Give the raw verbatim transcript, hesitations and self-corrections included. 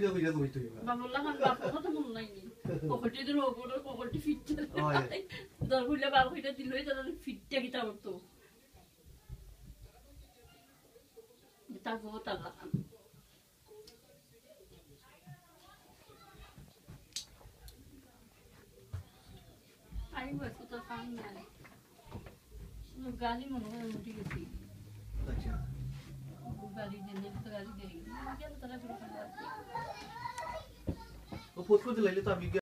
이거 이래도 뭐 있어요. 마물랑한 바보도 못나니. 거거지들 오고 거거지 fit. 너 훌려 바보 이래 딜로 해서 fit 기다 또. 다 그거다가. 아이고 수다 상나. गाली मनोहर मुझे किसी अच्छा गाली देने तो गाली देगी क्या तरह से वो फोटो ले लेता अभी